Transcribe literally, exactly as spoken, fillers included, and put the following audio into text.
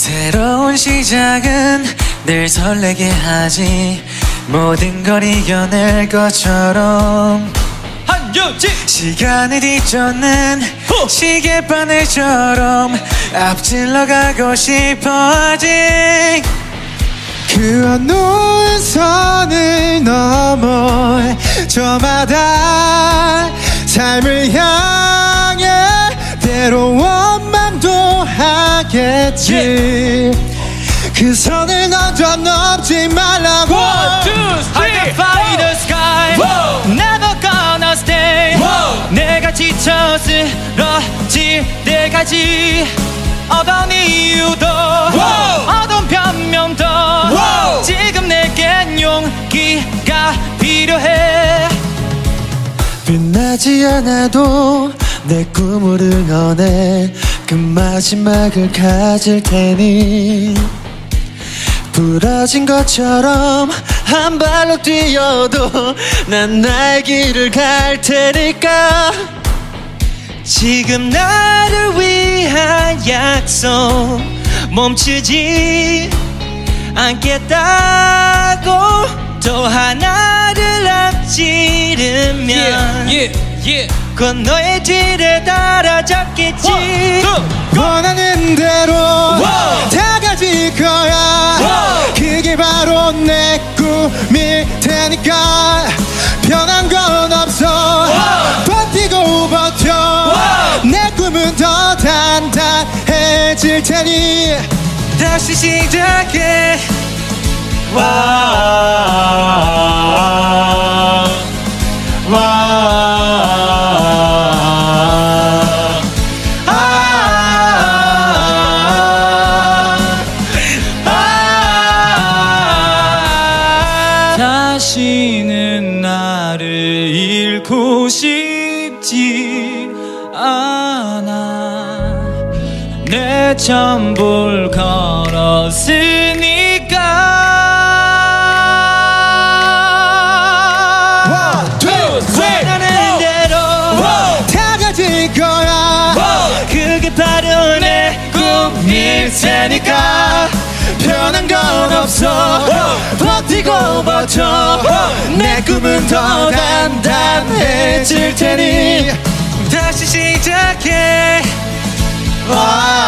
새로운 시작은 늘 설레게 하지. 모든 걸 이겨낼 것처럼 한유진 시간을 뒤쫓는 후! 시계바늘처럼 앞질러 가고 싶어 아직. 그 어두운 선을 넘어 저마다 삶을 향해 때로 원망도 하겠지. yeah. 그 선을 넘어 넘지 말라고. One, two, three. I can fly the sky. Whoa. Never gonna stay. Whoa. 내가 지쳐 쓰러질 때까지 어떤 이유도 Whoa. 어떤 변명도 Whoa. 지금 내겐 용기가 필요해. 빛나지 않아도 내 꿈을 응원해. 그 마지막을 가질 테니 부러진 것처럼 한 발로 뛰어도 난 나의 길을 갈 테니까. 지금 나를 위한 약속 멈추지 않겠다고. 또 하나를 앞지르면 yeah, yeah, yeah. 곧 너의 뒤를 따라잡겠지. One, two, 원하는 대로 wow. 다 가질 거야. wow. 그게 바로 내 꿈일 테니까 변한 건 없어. wow. 버티고 버텨. wow. 내 꿈은 더 단단해질 테니 다시 시작해. 와, 와. 다시는 나를 잃고 싶지 않아. 내 전부를 걸었으니까. 원하는 대로 다 가질 거야. 그게 바로 내 꿈일 테니까 변한 건 없어. 버티고 버텨. 내 꿈은 더 단단해질 테니 다시 시작해. 와.